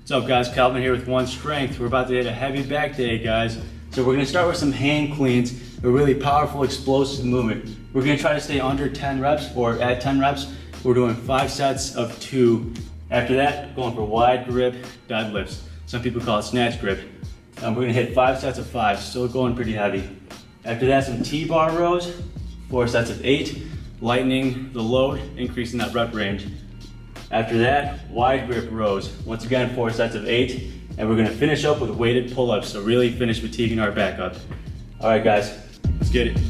What's up guys, Calvin here with One Strength. We're about to hit a heavy back day, guys. So we're gonna start with some hand cleans, a really powerful explosive movement. We're gonna try to stay under 10 reps or at 10 reps. We're doing 5 sets of 2. After that, going for wide grip deadlifts. Some people call it snatch grip. We're gonna hit 5 sets of 5, still going pretty heavy. After that, some T-bar rows, 4 sets of 8, lightening the load, increasing that rep range. After that, wide grip rows. Once again, 4 sets of 8. And we're gonna finish up with weighted pull-ups, so really finish fatiguing our back up. All right, guys, let's get it.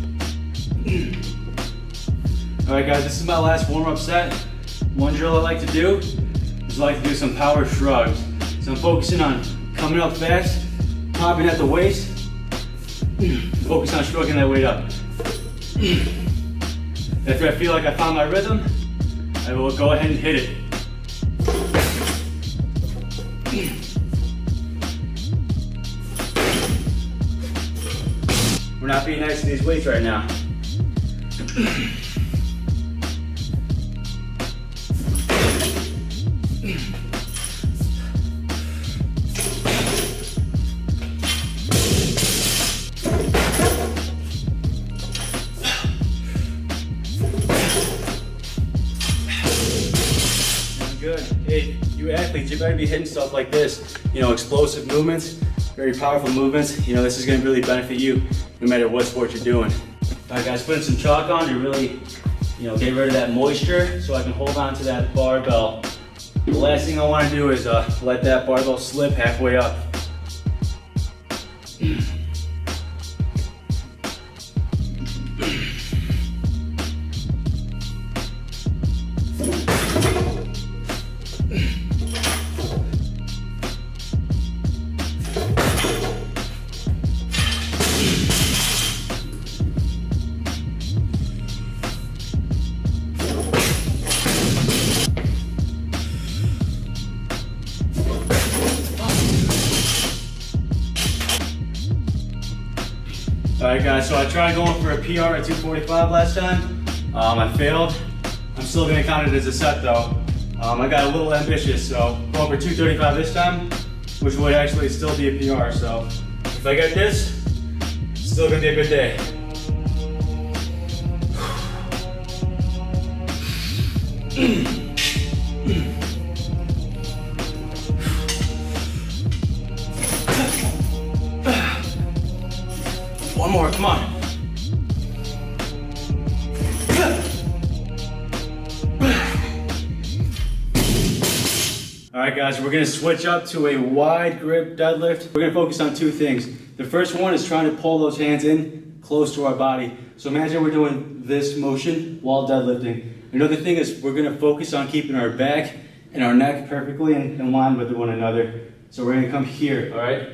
All right, guys, this is my last warm-up set. One drill I like to do is I like to do some power shrugs. So I'm focusing on coming up fast, popping at the waist, focus on shrugging that weight up. After I feel like I found my rhythm, I will go ahead and hit it. We're not being nice to these weights right now. Good. Hey, you athletes, you better be hitting stuff like this. You know, explosive movements, very powerful movements. You know, this is gonna really benefit you no matter what sport you're doing. All right, guys, putting some chalk on to really, you know, get rid of that moisture so I can hold on to that barbell. The last thing I wanna do is let that barbell slip halfway up. Alright guys, so I tried going for a PR at 245 last time. I failed. I'm still going to count it as a set though. I got a little ambitious, so going for 235 this time, which would actually still be a PR. So if I get this, it's still going to be a good day. One more, come on. All right guys, we're gonna switch up to a wide grip deadlift. We're gonna focus on 2 things. The first one is trying to pull those hands in close to our body. So imagine we're doing this motion while deadlifting. Another thing is we're gonna focus on keeping our back and our neck perfectly in line with one another. So we're gonna come here, all right?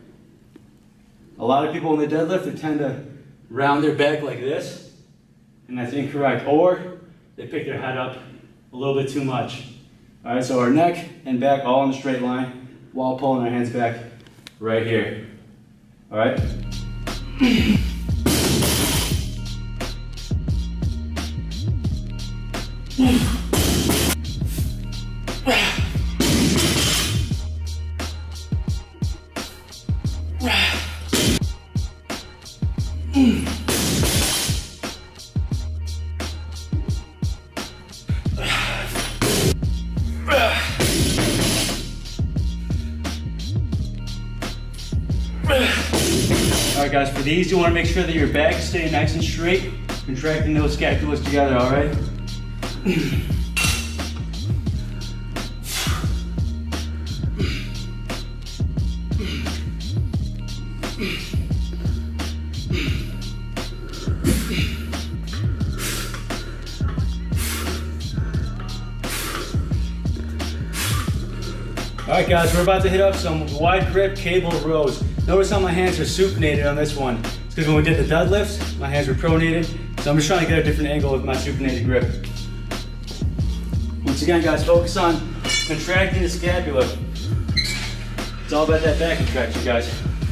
A lot of people in the deadlift, they tend to round their back like this, and that's incorrect. Or they pick their head up a little bit too much. All right, so our neck and back all in a straight line while pulling our hands back right here. All right? Alright guys, for these you want to make sure that your back is staying nice and straight, contracting those scapulas together, alright? Alright guys, we're about to hit up some wide grip cable rows. Notice how my hands are supinated on this one. It's because when we did the deadlifts, my hands were pronated. So I'm just trying to get a different angle with my supinated grip. Once again guys, focus on contracting the scapula. It's all about that back contraction, guys.